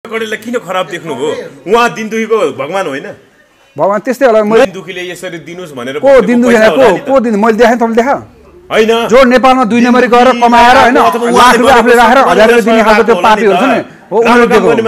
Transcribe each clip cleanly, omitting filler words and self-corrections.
कडेललाई किन खराब देख्नुभयो? उहाँ दिन दुखीको भगवान होइन? भगवान त्यस्तै होला। मैले दिन दुखीले यसरी दिनुस् भनेर को दिन दुखी को दिन मैले देखाएँ तपाईले देखा हैन? जो नेपालमा 2 नम्बरी गरेर कमाएर हैन लाख रुपैयाँ आफूले राखेर 1000 रुपैयाँ दिने खालको त्यो पार्टीहरु छ नि हो उनीहरु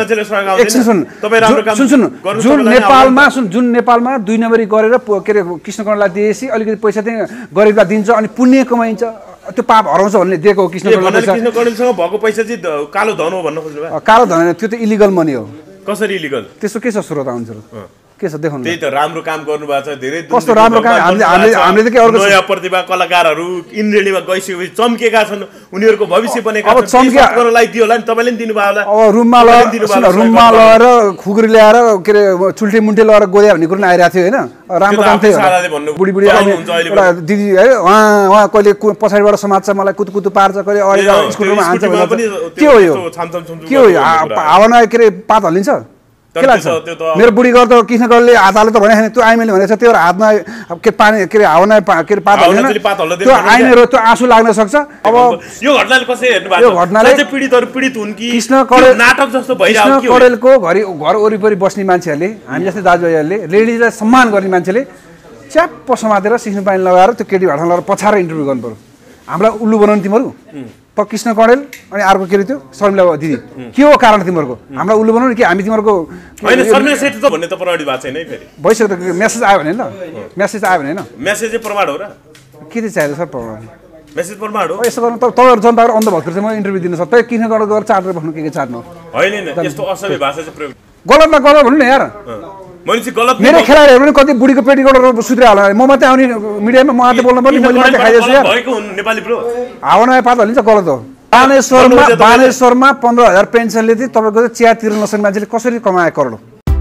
जुन नेपालमा 2 नम्बरी गरेर के रे कृष्णकर्णलाई दिएपछि अलिकति पैसा चाहिँ गरिबलाई दिन्छ अनि पुण्य कमाइन्छ त्यो पाप हराउँछ भन्ने दिएको कृष्णकर्णलाई। कृष्णकर्णसँग भएको पैसा चाहिँ कालो धन हो भन्न खोज्नु? कालो धन होइन, त्यो त इलिगल मनी हो। कसरी इलिगल? त्यसो के छ स्रोत हुन्छ के छ देखाउनु? त्यही त राम्रो काम गर्नु भएको छ, धेरै कस्तो राम्रो काम हामीले त के अर्को नयाँ प्रतिभा कलाकारहरू इन्द्रेणीमा गइसकेपछि चम्केका छन्, उनीहरूको भविष्य बनेका छन्। अब चम्केलाई दियो होला नि, तपाईले नि दिनु भयो होला। अब रुममा लगेर खुकुरी ल्याएर के रे चुल्टी मुन्टे लगेर गोद्या भन्ने कुरो आइरहेको थियो हैन? राम्रो काम थियो। बुढी एउटा दिदी है उहाँ कहिले पछाडिबाट समात्छ मलाई कुतकुतु पार्छ कहिले अगाडि स्कुटरमा हान्छ भने के हो यो? के हो हावामा के रे पात हल्लिन्छ के लाग्छ? मेरो बुढी घर त कृष्णकर्णले हातले त भने त्यो आइमेले भनेछ त्यो हातमा के पानी के रे हावामा के रे पात हल्दैन त्यो आइमेरो त्यो आँसु लाग्न सक्छ। अब यो घटनाले कसरी हेर्नु भएको? यो घटनाले चाहिँ पीडितहरु पीडित हुन् कि कृष्णकर्णल नाटक जस्तो भइराको के हो? कृष्णकर्णलको घर वरिपरि बस्ने मान्छेहरूले हामी जस्तै दाजुभाइहरूले लेडीजलाई सम्मान गर्ने मान्छेले च्याप्प समातेर सिस्नो पानी लगाएर त्यो केटी भाडा लगाएर पछाएर इन्टरभ्यु गर्नु पर्यो। हामीलाई उल्लु बनाउनु तिमीहरू कृष्णकर्णल अनि अर्को के रे त्यो शर्मिला दिदी के हो कारण तिमीहरूको? हामीलाई उल्लु बनाउनु कि हामी तिमीहरूको हैन? शर्मिला सेठ त भन्ने त प्रमाणित भएको छैन है फेरि भइसक्यो त मेसेज आयो भने हैन? मेसेज आयो भने हैन? मेसेज चाहिँ प्रमाण हो र? के चाहिँ चाहियो सर प्रमाण? मेसेज प्रमाण हो? यसो गर्नु तपाईहरु जनताहरु अन्धभक्त चाहिँ म इन्टरभ्यु दिन सक्छु। तपाईँ कृष्णकर्णल गएर चाटेर बस्नु के चाट्नु हैन हैन यस्तो असभ्य भाषा चाहिँ प्रयोग गलतमा गलत भन्नु न यार। मैले चाहिँ गलत मेरो खेलाडीहरु पनि कति बुढीको पेटीबाट सुत्रे हाल्नु म मात्रै आउने मिडियामा म मात्रै बोल्नु पर्ने मैले मात्रै खाइदिएछु यार भएको हुन् नेपाली ब्रो। हावामा पात हल्लिन्छ गलत हो। बानेश्वरमा 15,000 पेन्सनले चाहिँ तपाईको चिया तिर्न नसक्ने मान्छेले कसरी कमाए करोड?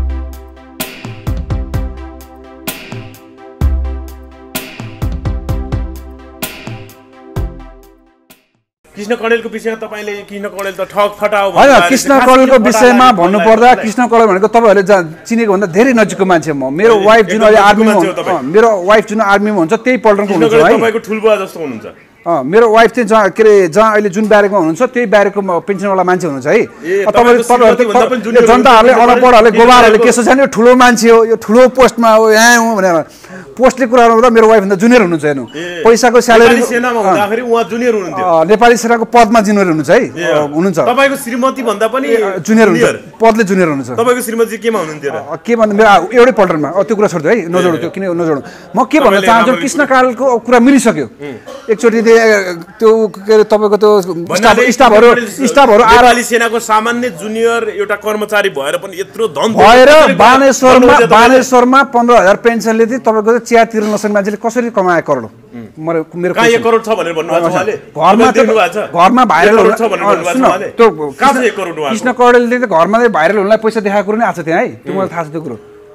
कृष्णकर्णलको विषयमा तपाईले कृष्णकर्णल त ठग फटाओ हैन? कृष्णकर्णलको विषयमा भन्नुपर्दा कृष्णकर्णल भनेको तपाईहरुले चिनेको भन्दा धेरै नजिकको मान्छे म। मेरो वाइफ जुन अहिले आर्मीमा मेरो वाइफ जुन आर्मीमा हुन्छ त्यही पल्टनको हुन्छ है। तपाईको ठुलबुवा जस्तो हुनुहुन्छ। मेरो वाइफ चाहिँ जहाँ के रे जहाँ अहिले जुन ब्यारेकमा हुनुहुन्छ त्यही ब्यारेकको पेन्सनवाला मान्छे हुनुहुन्छ है। तपाईँहरू जनताहरूले अनपढहरूले गोबारहरूले के सोच्छ नि ठुलो मान्छे हो यो ठुलो पोस्टमा हो यहाँ हो भनेर पोस्टले कुरा गर्दा मेरो वाइफ भन्दा जुनियर हुनुहुन्छ हेर्नु। पैसाको स्यालेरी सेनामा हुँदाखेरि उहाँ जुनियर हुनुहुन्थ्यो। नेपाली सेनाको पदमा जुनियर हुनुहुन्छ है हुनुहुन्छ। तपाईको श्रीमती भन्दा पनि जुनियर हुनुहुन्छ, पदले जुनियर हुनुहुन्छ। तपाईको श्रीमती केमा हुनुहुन्थ्यो र? के भन्दा मेरो एउटै पल्टनमा त्यो कुरा छोड्छु है नजोड्नु त्यो किन नजोड्नु। म के भन्न चाहन्छु कृष्णकालको कुरा मिलिसक्यो एकचोटि त्यो के रे तपाईको त्यो स्टाफहरु नेपाली सेनाको सामान्य जुनियर एउटा कर्मचारी भएर पनि यत्रो धन भएर बानेश्वरमा 15,000 पेन्सनले चाहिँ तपाईको चिया तिर्न नसक्ने मान्छेले कसरी कमाए करोड? मेरो कहाँ 1 करोड छ भनेर भन्नुभएको छ उहाँले? घरमा भाइरल छ भनेर भन्नुभएको छ उहाँले? त्यो कहाँ छ 1 करोड उहाँ? कृष्णकर्णलले त घरमा भाइरल हुनलाई पैसा देखाएको कुरो नै आछ त्यहाँ है त्यो मलाई थाहा छ त्यो कुरो।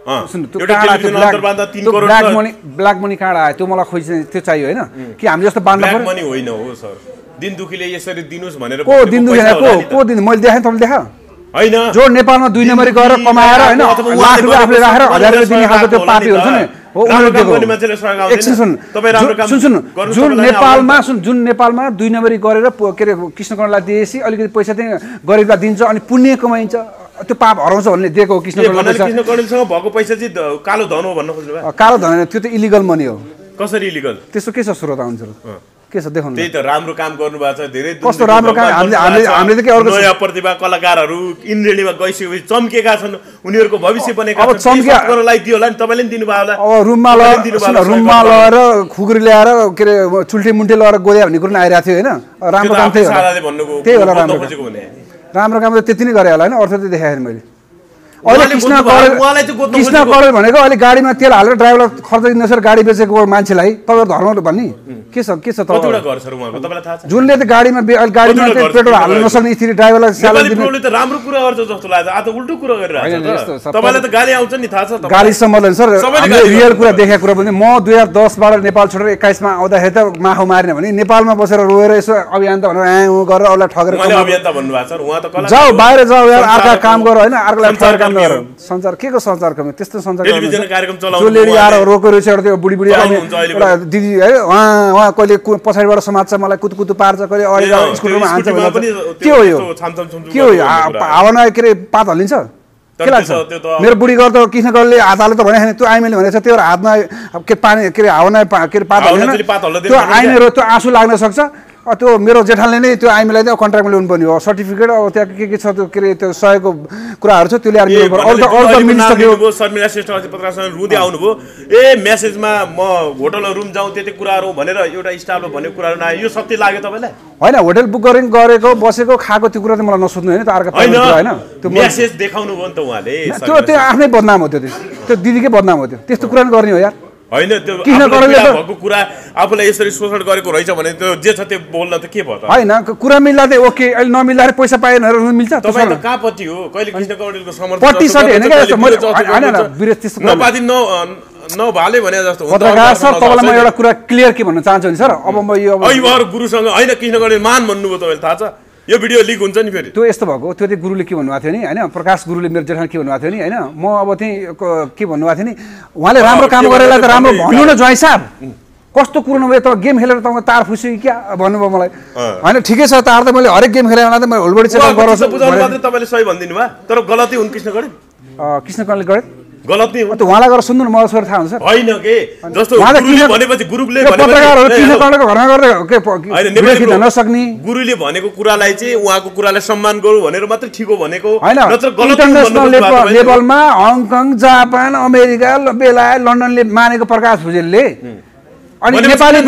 ब्ल्याक मनी कार्ड आयो त्यो मलाई खोइ त्यो चाहियो हैन कि हामी जस्तो बान्दा ब्ल्याक मनी होइन हो सर। दिन दुखीले यसरी दिनुस् भनेर को दिन दुखी को दिन मैले देखाएँ तपाईले देखा हैन? जो नेपालमा 2 नम्बरी गरेर कमाएर हैन लाख रुपैयाँ आफूले राखेर 1000 रुपैयाँ दिने खालको त्यो पार्टीहरु छ नि हो उनीहरु जुन नेपालमा 2 नम्बरी गरेर के रे कृष्णकर्णलाई दिएपछि अलिकति पैसा चाहिँ गरिबलाई दिन्छ अनि पुण्य कमाइन्छ त्यो पाप हराउँछ भन्ने दिएको कृष्णकर्णलले। कृष्णकर्णलसँग भएको पैसा चाहिँ कालो धन हो भन्न खोज्नु? कालो धन होइन, त्यो त इलिगल मनी हो। कसरी इलिगल? त्यसो के छ स्रोत हुन्छ के छ देखाउनु? त्यही त राम्रो काम गर्नु भएको छ, धेरै कस्तो राम्रो काम हामीले त के अर्को नयाँ प्रतिभा कलाकारहरू इन्द्रेणीमा गइसकेपछि चम्केका छन्, उनीहरूको भविष्य बनेका छन्। अब चम्केलाई दियो होला नि, तपाईले नि दिनु भयो होला। अब रुममा लगेर खुकुरी ल्याएर के रे चुल्टी मुन्टे लगेर गोद्या भन्ने कुरो आइरहेको थियो हैन? राम्रो काम थियो त्यही होला राम्रो काम त त्यति नै गरे होला हैन? अर्थ त देखाएन मैले। अहिले कृष्णकर्णल भनेको अहिले गाडीमा तेल हालेर ड्राइभरलाई खर्च दिनसर गाडी बेचेको मान्छेलाई तपाईहरु धर्म भन्ने के छ जुनले त गाडीमा पेट्रोल हाल्न नसक्ने स्थिति ड्राइभरलाई स्यालेरी दिने त राम्रो कुरा गर्छ जस्तो लाग्छ। आज उल्टो कुरा गरिरहेछ छ। तपाईलाई त गाली आउँछ नि थाहा छ? गाली सम्बन्धन सर हामीले रियल कुरा देखेको कुरा पनि म 2010 बाट नेपाल छोडेर 21 मा आउँदाखेरि त माखो मारेन भने नेपालमा बसेर रोएर यसो अभियान त भनेर गरेर अरूलाई ठगेर मैले अभियान त भन्नु भएको छ उहाँ त कला जाऊ बाहिर जाऊ यार अर्का काम गर हैन अर्कोलाई काम नगर सञ्चार के को सञ्चार कर्मी त्यस्तो सञ्चार टेलिभिजन कार्यक्रम चलाउनु जो लेडी आएर रोको रहेछ त्यो बुढी एउटा दिदी है उहाँ कहिले पछाडिबाट समात्छ मलाई कुतकुतु पार्छ कहिले अगाडि स्कुटरमा हान्छ के हो यो के हो हावामा के अरे पात हल्लिन्छ के लाग्छ मेरो बुढी घर त कृष्ण गरले हातले त भने त्यो आइमेले भनेछ त्यो हातमा के पानी के अरे हावामा के अरे पात हल्दैन त्यो आइमेरो त्यो आँसु लाग्न सक्छ त्यो मेरो जेठालले नै त्यो आइमीलाई चाहिँ कन्ट्र्याक्टमा ल्याउनु पर्ने हो सर्टिफिकेट अब त्यहाँ के छ त्यो के अरे त्यो सहयोगको कुराहरू छ त्यो ल्याएर अरू त मिलिसक्यो शर्मिला श्रेष्ठ अस्ति पत्रकारसँग रुँदै आउनुभयो ए मेसेजमा म होटल रुम जाउँ त्यति कुराहरू भनेर एउटा स्टाफले भनेको कुराहरू नआयो यो सत्य लाग्यो तपाईँलाई होइन होटल बुक गरेको बसेको खाएको त्यो कुरा त मलाई नसोध्नु होइन त अर्को होइन त्यो मेसेज देखाउनु भयो नि त उहाँले त्यो आफ्नै बदनाम हो त्यो दिदीकै बदनाम हो त्यो त्यस्तो कुरा गर्ने हो यार होइन त्यो भएको कुरा आफूलाई यसरी शोषण गरेको रहेछ भने त्यो जे छ त्यो बोल्न त के भयो त होइन कुरा मिल्दा चाहिँ ओके अहिले नमिल्दाखेरि पैसा पाएन मिल्छ तपाईँ त कहाँपट्टि हो कहिले कृष्ण कौडेलको समर्थन पट्टिसटि होइन क्या नपादी नभाले भने जस्तो पत्रकार सर तपाईँलाई म एउटा कुरा क्लियर के भन्न चाहन्छु नि सर अब म यो गुरुसँग होइन कृष्ण कौडेल मान भन्नुभयो तपाईँले थाहा छ यो भिडियो लिक हुन्छ नि फेरि त्यो यस्तो भएको त्यो चाहिँ गुरुले के भन्नुभएको थियो नि होइन प्रकाश गुरुले मेरो जेठान के भन्नुभएको थियो नि होइन म अब चाहिँ के भन्नुभएको थियो नि उहाँले राम्रो काम गरेलाई त राम्रो भन्नु न ज्वाइँ साहब कस्तो कुरो नभए त गेम खेलेर तपाईँको तार फुस्यो क्या भन्नुभयो मलाई होइन ठिकै छ तार त मैले हरेक गेम खेलेर त मैले होलबडी चेक गराउँछु तपाईँले सही भनिदिनु भयो तर गलती हुन् कृष्ण कौडेल गरे गलत नि त उहाँलाई गएर सुन्नु न मलाई सर थाहा हुन्छ सर होइन के जस्तो गुरुले भनेपछि गुरुले पत्रकारहरु कृष्ण कौडेलको घरमा गर्दै के नेपाली भन्न सक्ने गुरुले भनेको कुरालाई चाहिँ उहाँको कुरालाई सम्मान गरौँ भनेर मात्र ठीक हो भनेको नत्र गलत लेभलमा हङकङ जापान अमेरिका बेलायत लन्डनले मानेको प्रकाश भुजेलले अनि नेपाली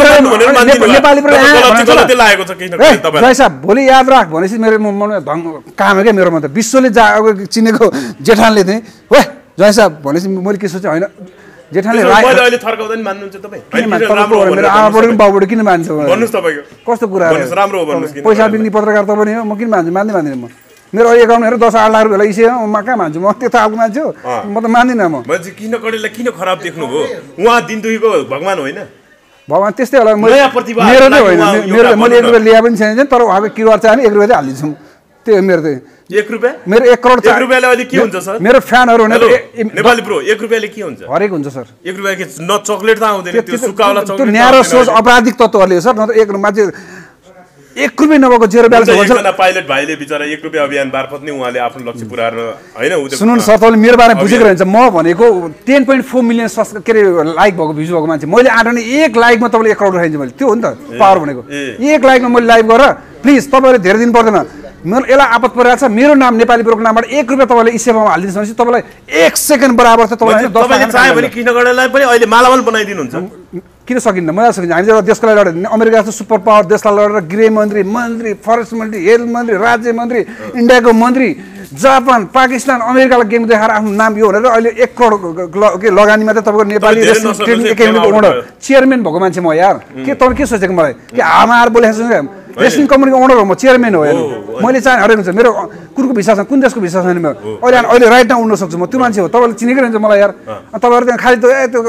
जय साहब भोलि याद राख भनेपछि मेरो मनमा काम हो क्या मेरोमा त विश्वले चिनेको जेठानले चाहिँ हो जय साहब भनेपछि मैले के सोचेँ होइन जेठानले मेरो आमाबाट बाबुबाट किन मान्छ कस्तो कुरा पैसा दिने पत्रकार त पनि हो म किन मान्छु मान्दिनँ म मेरो एकाउन्ट हेरेर 10-8 लाख रुपियाँ इसे म कहाँ मान्छु म त्यो खालको मान्छे हो म त मान्दिनँ म कृष्ण कौडेललाई किन खराब देख्नुभयो उहाँ दिनदुखीको भगवान होइन भगवान त्यस्तै होला मेरो नै होइन मैले 1 रुपियाँ ल्याए पनि छैन तर उहाँको किरुवा चाहियो 1 रुपियाँ चाहिँ हालिदिन्छु त्यो मेरो चाहिँ 1 रुपियाँ मेरो 1 करोड 1 रुपियाँले अहिले के हुन्छ सर मेरो फ्यानहरु हुने नेपाली ब्रो 1 रुपियाँले के हुन्छ हरेक हुन्छ सर 1 रुपियाँ के न चकलेट त आउँदैन त्यो सुकाउला चकलेट त्यो न्यारो सोच अपराधिक तत्त्वहरुले हो सर न त एक मान्छे 1 रुपियाँ नभएको जेरो ब्यालेन्स हुन्छ एकजना पाइलट भाइले बिचारा 1 रुपियाँ अभियान मार्फत नै उहाँले आफ्नो लक्ष्य पुरा गर्न हैन सुन्नु न सर तपाईले मेरो बारेमा बुझेको रहन्छ म भनेको 10.4 मिलियन के रे लाइक भएको भ्युज भएको मान्छे मैले आठने 1 लाइकमा तपाईले 1 करोड खाइन्छ मैले त्यो हो नि त पावर भनेको 1 लाइकमा मैले लाइभ गरेर प्लिज तपाईले धेरै दिन पर्दैन मेरो यसलाई आपत परिरहेको छ मेरो नाम नेपाली ब्रोको नामबाट 1 रुपियाँ तपाईले इसेवामा हालिदिनु भनेपछि तपाईलाई 1 सेकेन्ड बराबर छ तपाईले 10 तपाईले चाहे भने कृष्ण कौडेललाई पनि अहिले मालामाल बनाइदिनु हुन्छ किन सकिन्न मलाई सकिन्छ हामी एउटा देशको लागि लडेर अमेरिका जस्तो सुपर पावर देशलाई लडेर गृह मन्त्री फरेस्ट मन्त्री हेल्थ मन्त्री राज्य मन्त्री इन्डियाको मन्त्री जापान पाकिस्तान अमेरिकालाई गेम देखाएर आफ्नो नाम यो भनेर अहिले 1 करोड के लगानीमा त तपाईको नेपाली रेस्टुरेन्ट एकाडेमीको ओनर चेयरम्यान भएको मान्छे म यार के तपाईले के सोचेको मलाई के आमार बोलेको छु रेस्टुरेन्ट कम्पनीको ओनर हो म चेयरम्यान हो हेर्नु मैले चाहिँ हरेक हुन्छ मेरो कुनको भिसा छ कुन देशको भिसा छैन मेरो अहिले राइट नाउ उड्न सक्छु म त्यो मान्छे हो तपाईले चिनेकै रहन्छ मलाई यार तपाईहरु त्यहाँ खाली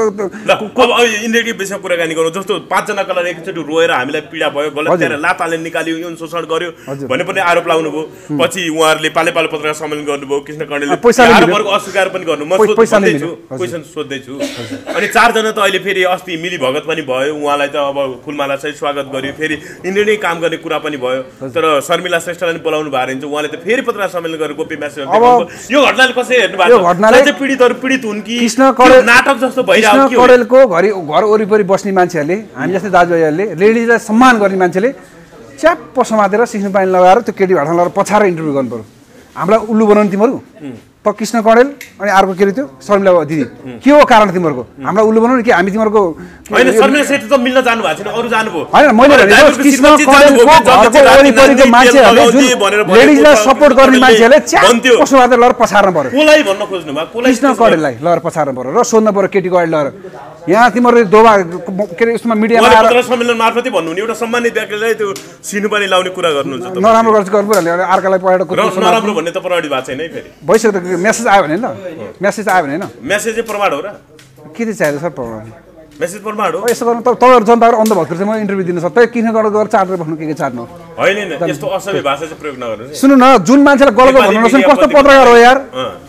अब इन्डियाको विषयमा कुराकानी गरौँ जस्तो 5 जना कलर एकचोटि रोएर हामीलाई पीडा भयो गलत त्यहाँ लाताले निकाल्यो यौन शोषण गर्यो भन्ने पनि आरोप लाउनु भयो पछि उहाँहरुले पाले पत्रकार सम्मेलन गर्नुभयो कृष्ण कौडेलले आरोपहरुको अस्वीकार पनि गर्नु म क्वेशन सोध्दै छु अनि 4 जना त अहिले फेरि अस्ति मिली भगत पनि भयो उहाँलाई त अब फुलमाला सहित स्वागत गर्यो फेरि इन्डियाले काम गर्ने कुरा पनि भयो तर शर्मिला श्रेष्ठलाई पनि बोलाउनु भएको रहन्छ उहाँले त फेरि पत्रकार सम्मेलन गरेर गोप्य म्यासेज दिनुभयो यो घटनाले कसरी हेर्नु भएको छ पीडितहरु पीडित हुन् कि कृष्ण कौडेल नाटक जस्तो भइरहेको कृष्ण कौडेलको घर वरिपरि बस्ने मान्छेहरुले हामी जस्तै दाजुभाइहरुले लेडीजलाई सम्मान गर्ने मान्छेले च्याप्प समातेर सिस्नो पानी लगाएर त्यो केटी भाडा लगाएर पछाएर इन्टरभ्यु गर्नु पर्यो हामीलाई उल्लु बनाउनु तिमीहरु कृष्ण कौडेल अनि अर्को के थियो शर्मिला दिदी के हो कारण तिमीहरुको हामीलाई उल्लु बनाउनु कि हामी तिमीहरुको हैन शर्मिला सेठ त मिल्न जानु भएको छैन अरु जानु भो हैन मैले भनेको कृष्ण कौडेलको घरको वरिपरिको मान्छेहरुले जुन लेडीजलाई सपोर्ट गर्ने मान्छेहरुले च्याप्प समातेर लगाएर पछार्न पर्यो कोलाई भन्न खोज्नु भयो कोलाई कृष्ण कौडेललाई लगाएर पछार्न पर्यो र सोध्न पर्यो केटी कौडेल लगाएर यहाँ तिमीहरुले दोबा के रे उसमा मिडियामा आएर पत्रकार सम्मेलन मार्फतै भन्नु नि एउटा सम्मानित व्यक्तिलाई त्यो सिनु पनि लाउने कुरा गर्नुहुन्छ त नराम्रो गर्छ गर्नु पर्यो अर्कालाई पढेर कुरो नराम्रो भन्ने त प्रमाणित भएको छैन है फेरि भइसक्यो त मेसेज आयो भने ल मेसेज आयो भने हैन मेसेजै प्रमाण हो र के चाहिँ चाहियो सर प्रमाण मेसेज प्रमाण हो यसो गर्नु तपाईहरु जनताहरु अन्धभक्त चाहिँ म इन्टरभ्यु दिन सक्छ तपाई किन गरेर चार्टर भन्नु के चार्नु हैन यस्तो असभ्य भाषा चाहिँ प्रयोग नगर्नु सुन्नु न जुन मान्छेले गलत भन्नु नसक्ने कस्तो पत्रकार हो यार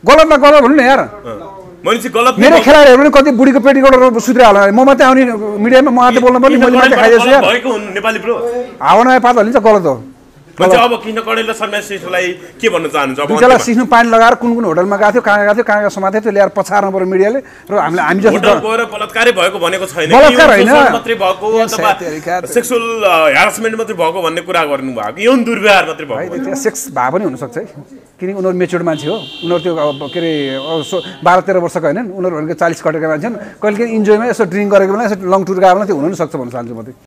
गलत न गलत भन्नु न यार मान्छे गलत मेरो खेलाडीहरुले कति बुढीको पेटीकोट सुत्रे होला म मात्रै आउने मिडियामा म मात्रै बोल्न पर्ने मैले मात्रै खाइदिएछु यार भएको हुन् नेपाली प्रो हावामा पात हालिन्छ गलत हो मान्छे अब किन कडेल र शर्मा श्रेष्ठलाई के भन्न चाहनुहुन्छ अब दुईजना सिस्नु पानी लगाएर कुन कुन होटलमा गएको थियो कहाँ गएको थियो कहाँ समाते त्यो ल्याएर पछार्नु पर्यो मिडियाले र हामी जस्तो होटल गएर बलात्कारै भएको भनेको छैन बलात्कार हैन मात्रै भएको अथवा सेक्सुअल ह्यारासमेन्ट मात्रै भएको भन्ने कुरा गर्नु भएको यौन दुर्व्यवहार मात्रै भएको त्यो सेक्स भए पनि हुन सक्छ है किनकि उनीहरू मेच्योर्ड मान्छे हो उनीहरू त्यो के अरे 12-13 वर्षको हैनन् उनीहरू भनेको 40 कटेका मान्छे कहिले इन्जोयमा यसो ड्रिङ्क गरेको बेला यसो लङ टुर गएको बेला त्यो हुन सक्छ भन्न चाहन्छु म